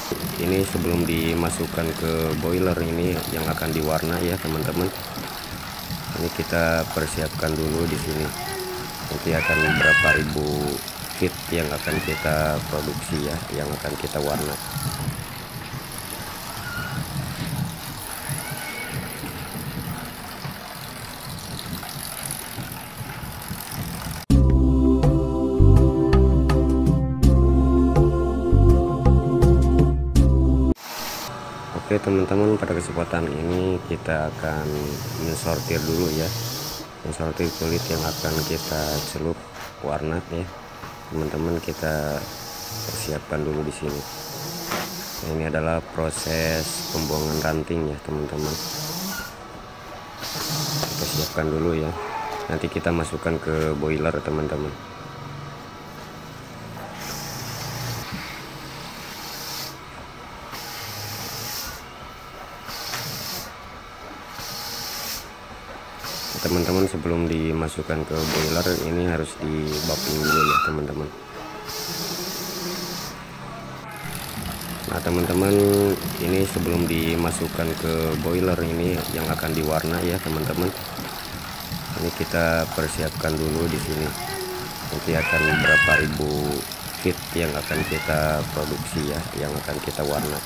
Ini sebelum dimasukkan ke boiler ini yang akan diwarna ya teman-teman. Ini kita persiapkan dulu di sini. Nanti akan berapa ribu feet yang akan kita produksi ya, yang akan kita warna. Oke teman-teman, pada kesempatan ini kita akan mensortir dulu ya, mensortir kulit yang akan kita celup warna ya teman-teman. Kita persiapkan dulu di sini. Nah, ini adalah proses pembuangan ranting ya teman-teman. Kita siapkan dulu ya, nanti kita masukkan ke boiler teman-teman. Teman-teman, sebelum dimasukkan ke boiler ini harus di buffing dulu ya teman-teman. Nah teman-teman, ini sebelum dimasukkan ke boiler ini yang akan diwarna ya teman-teman. Ini kita persiapkan dulu di sini. Nanti akan berapa ribu feet yang akan kita produksi ya, yang akan kita warna.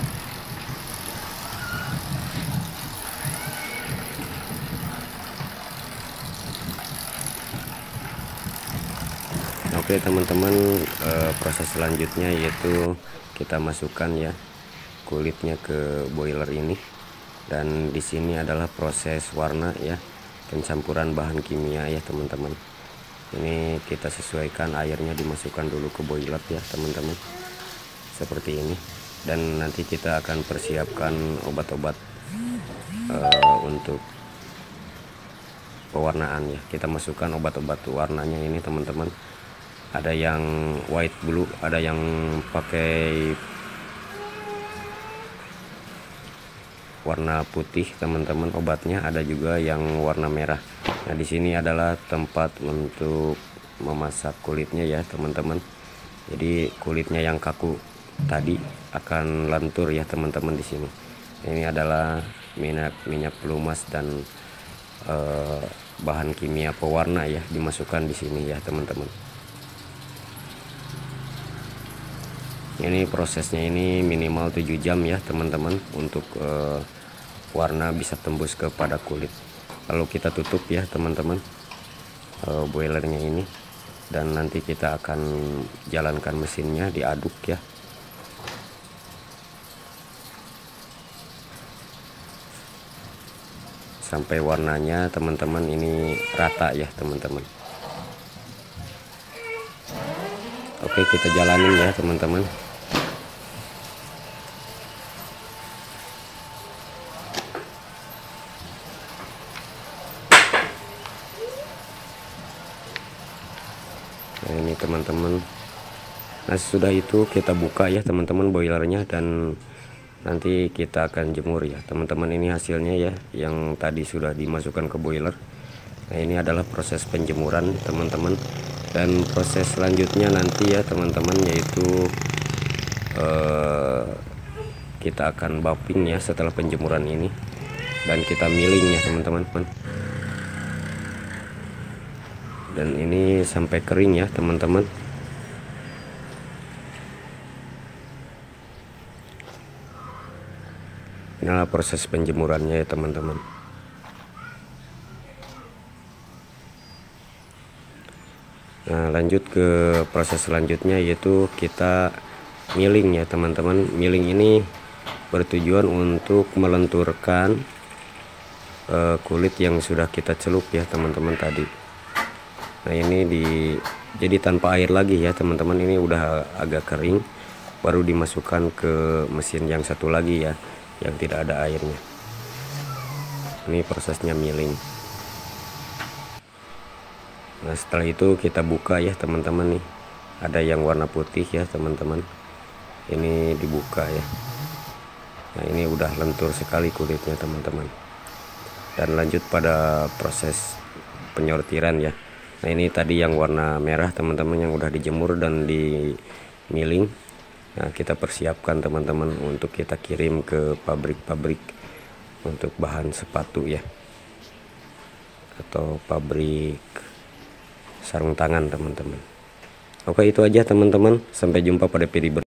Oke teman-teman, proses selanjutnya yaitu kita masukkan ya kulitnya ke boiler ini, dan di sini adalah proses warna ya, pencampuran bahan kimia ya teman-teman. Ini kita sesuaikan, airnya dimasukkan dulu ke boiler ya teman-teman, seperti ini. Dan nanti kita akan persiapkan obat-obat untuk pewarnaan ya. Kita masukkan obat-obat warnanya ini teman-teman. Ada yang white blue, ada yang pakai warna putih teman-teman obatnya, ada juga yang warna merah. Nah di sini adalah tempat untuk memasak kulitnya ya teman-teman. Jadi kulitnya yang kaku tadi akan lentur ya teman-teman di sini. Ini adalah minyak pelumas dan bahan kimia pewarna ya, dimasukkan di sini ya teman-teman. Ini prosesnya ini minimal 7 jam ya teman-teman, untuk warna bisa tembus kepada kulit. Lalu kita tutup ya teman-teman boilernya ini, dan nanti kita akan jalankan mesinnya, diaduk ya. Sampai warnanya teman-teman ini rata ya teman-teman. Oke, kita jalanin ya teman-teman. Nah ini teman-teman. Nah sesudah itu kita buka ya teman-teman boilernya, dan nanti kita akan jemur ya teman-teman. Ini hasilnya ya, yang tadi sudah dimasukkan ke boiler. Nah ini adalah proses penjemuran teman-teman, dan proses selanjutnya nanti ya teman-teman, yaitu kita akan buffing ya setelah penjemuran ini, dan kita milling ya teman-teman. Dan ini sampai kering ya teman-teman. Inilah proses penjemurannya ya teman-teman. Nah lanjut ke proses selanjutnya, yaitu kita milling ya teman-teman. Milling ini bertujuan untuk melenturkan kulit yang sudah kita celup ya teman-teman tadi. Nah ini jadi tanpa air lagi ya teman-teman. Ini udah agak kering, baru dimasukkan ke mesin yang satu lagi ya, yang tidak ada airnya. Ini prosesnya milling. Nah setelah itu kita buka ya teman-teman. Nih ada yang warna putih ya teman-teman, ini dibuka ya. Nah ini udah lentur sekali kulitnya teman-teman. Dan lanjut pada proses penyortiran ya. Nah ini tadi yang warna merah teman-teman, yang udah dijemur dan di milling. Nah, kita persiapkan teman-teman untuk kita kirim ke pabrik-pabrik untuk bahan sepatu ya, atau pabrik sarung tangan teman-teman. Oke, itu aja teman-teman, sampai jumpa pada video berikutnya.